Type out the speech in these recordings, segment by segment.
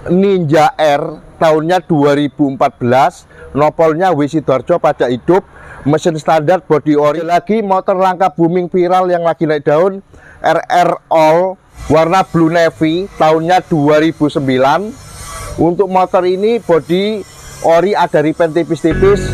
Ninja R tahunnya 2014, nopolnya W Sidoarjo pada hidup, mesin standar, body ori. Lagi motor langka booming viral yang lagi naik daun, RR All warna blue navy tahunnya 2009. Untuk motor ini body ori, ada ripen tipis-tipis.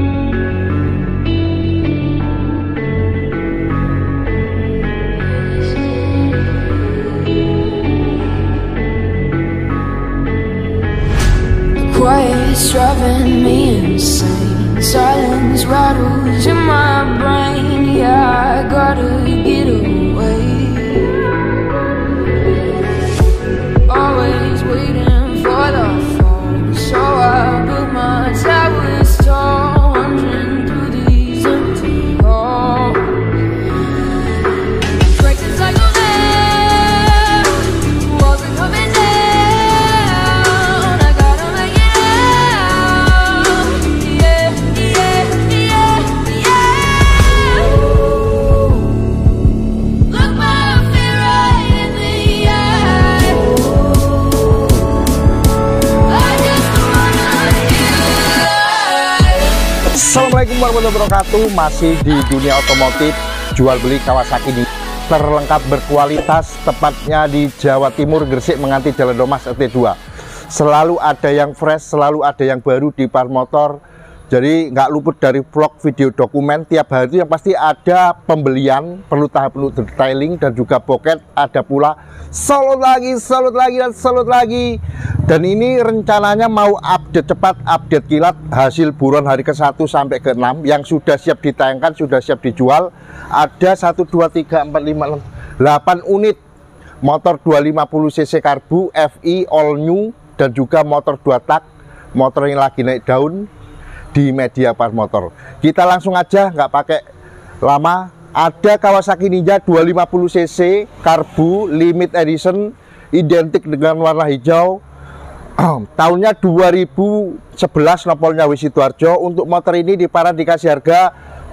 Quiet's driving me insane. Silence rattles in my brain. Yeah, I gotta get away. Always waiting for the phone, so I built my towers tall, wandering through these empty halls. Breaking cycle there, walls are coming down. I gotta make it out. Yeah, yeah, yeah, yeah. Look my fear right in the eye. I just wanna hear. Assalamualaikum warahmatullahi wabarakatuh. Masih di dunia otomotif, jual beli Kawasaki ini terlengkap, berkualitas, tepatnya di Jawa Timur, Gresik Menganti Jalan Domas RT2. Selalu ada yang fresh, selalu ada yang baru di Par Motor. Jadi nggak luput dari vlog, video, dokumen tiap hari itu yang pasti ada pembelian, perlu tahap penuh detailing dan juga pocket, ada pula salut lagi dan salut lagi. Dan ini rencananya mau update cepat, update kilat hasil buruan hari ke-1 sampai ke-6 yang sudah siap ditayangkan, sudah siap dijual. Ada 1, 2, 3, 4, 5, 6, 8 unit motor 250 cc karbu FI all new dan juga motor 2 tak, motor yang lagi naik daun di media Par Motor. Kita langsung aja, nggak pakai lama. Ada Kawasaki Ninja 250 cc karbu limited edition, identik dengan warna hijau. Tahunnya 2011, nopolnya W Sidoarjo. Untuk motor ini di Para dikasih harga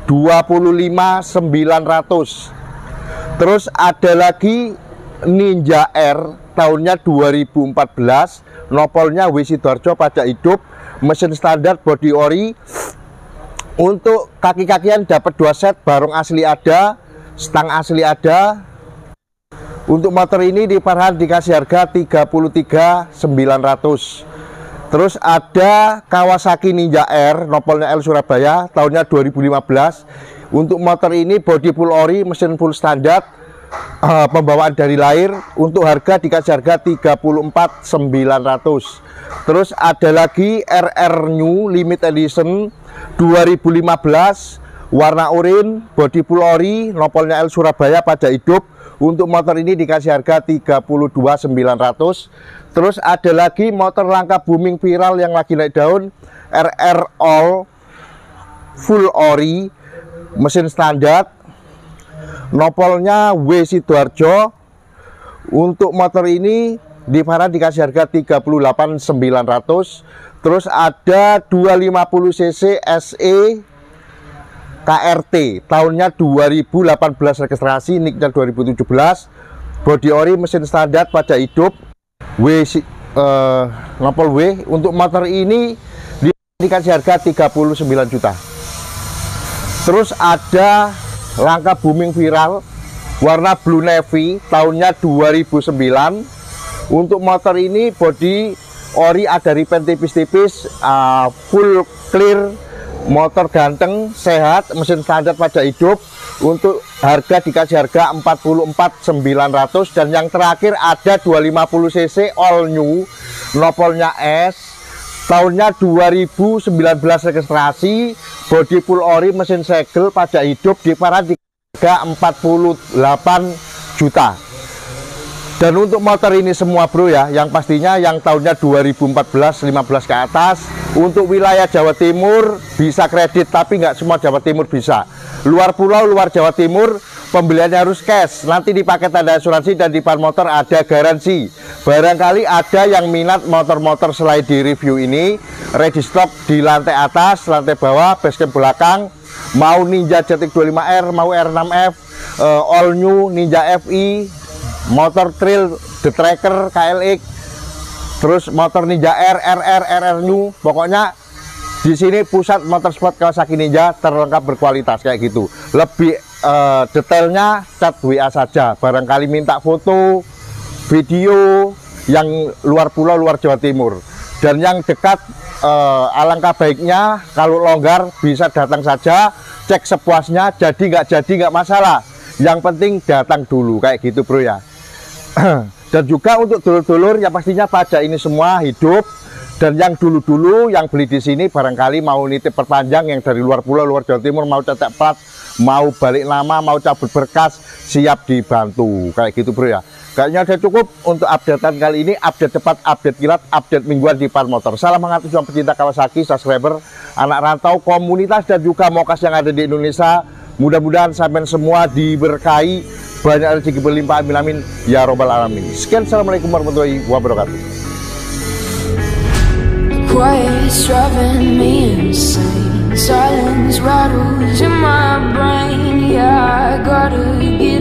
25.900. Terus ada lagi Ninja R tahunnya 2014, nopolnya W Sidoarjo pada hidup, mesin standar, body ori. Untuk kaki-kakian dapat 2 set, barong asli ada, stang asli ada. Untuk motor ini di Farhan dikasih harga 33.900. Terus ada Kawasaki Ninja R, nopolnya L Surabaya, tahunnya 2015. Untuk motor ini body full ori, mesin full standar, pembawaan dari lahir. Untuk harga dikasih harga 34.900. Terus ada lagi RR New Limited Edition 2015, warna oranye, body full ori, nopolnya L Surabaya pada hidup. Untuk motor ini dikasih harga 32.900. Terus ada lagi motor langka booming viral yang lagi naik daun, RR All full ori, mesin standar, nopolnya W Sidoarjo. Untuk motor ini di Farhan dikasih harga 38.900. Terus ada 250 cc SE KRT tahunnya 2018 registrasi, nicknya 2017, body ori, mesin standar pada hidup, nopol W. Untuk motor ini dikasih harga 39 juta. Terus ada langka booming viral warna blue navy tahunnya 2009. Untuk motor ini body ori, ada ripen tipis-tipis, full clear, motor ganteng, sehat, mesin standar pada hidup. Untuk harga dikasih harga 44.900. Dan yang terakhir ada 250 cc all new, nopolnya S, tahunnya 2019 registrasi, body full ori, mesin segel pada hidup, di Farhan di harga 48 juta. Dan untuk motor ini semua bro ya, yang pastinya yang tahunnya 2014-15 ke atas. Untuk wilayah Jawa Timur bisa kredit, tapi nggak semua Jawa Timur bisa. Luar pulau, luar Jawa Timur, pembeliannya harus cash. Nanti dipakai tanda asuransi dan di Par Motor ada garansi. Barangkali ada yang minat motor-motor selain di review ini, ready stock di lantai atas, lantai bawah, basecamp belakang. Mau Ninja Jetik 25R, mau R6F, all new Ninja FI, motor trail, The Tracker, KLX, terus motor Ninja RR New, pokoknya di sini pusat motorsport Kawasaki Ninja terlengkap berkualitas kayak gitu. Lebih detailnya chat WA saja, barangkali minta foto, video yang luar pulau, luar Jawa Timur, dan yang dekat alangkah baiknya kalau longgar bisa datang saja, cek sepuasnya, jadi nggak masalah, yang penting datang dulu kayak gitu bro ya. Dan juga untuk dulur-dulur ya pastinya pajak ini semua hidup, dan yang dulu-dulu yang beli di sini barangkali mau nitip perpanjang yang dari luar pulau, luar Jawa Timur, mau cetak plat, mau balik nama, mau cabut berkas, siap dibantu kayak gitu bro ya. Kayaknya udah cukup untuk updatean kali ini, update cepat, update kilat, update mingguan di Par Motor. Salam hangat untuk pecinta Kawasaki, subscriber, anak rantau, komunitas, dan juga mokas yang ada di Indonesia. Mudah-mudahan sampai semua diberkahi, banyak rezeki berlimpah, amin amin ya robbal alamin. Sekian, assalamualaikum warahmatullahi wabarakatuh. Quiet's driving me insane. Silence rattles in my brain. Yeah, I gotta get